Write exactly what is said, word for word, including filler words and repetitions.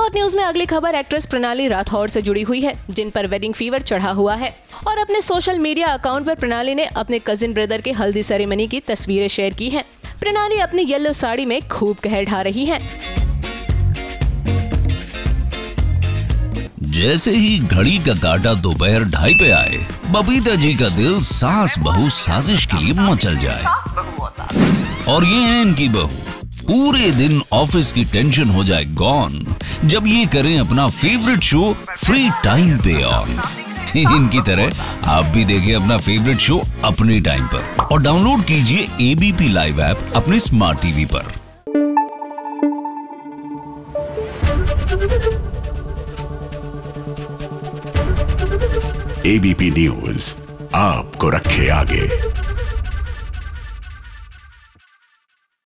Hot news में अगली खबर एक्ट्रेस प्रणाली राठौर से जुड़ी हुई है, जिन पर वेडिंग फीवर चढ़ा हुआ है। और अपने सोशल मीडिया अकाउंट पर प्रणाली ने अपने कजिन ब्रदर के हल्दी सेरेमनी की तस्वीरें शेयर की हैं। प्रणाली अपनी येलो साड़ी में खूब कहर ढा रही हैं। जैसे ही घड़ी का काटा दोपहर ढाई पे आए, बबीता जी का दिल सास बहू साजिश के लिए मचल जाए। और ये है इनकी बहू, पूरे दिन ऑफिस की टेंशन हो जाए गॉन जब ये करें अपना फेवरेट शो फ्री टाइम पे ऑन। इनकी तरह आप भी देखें अपना फेवरेट शो अपने टाइम पर और डाउनलोड कीजिए एबीपी लाइव ऐप अपने स्मार्ट टीवी पर। एबीपी न्यूज आपको रखे आगे।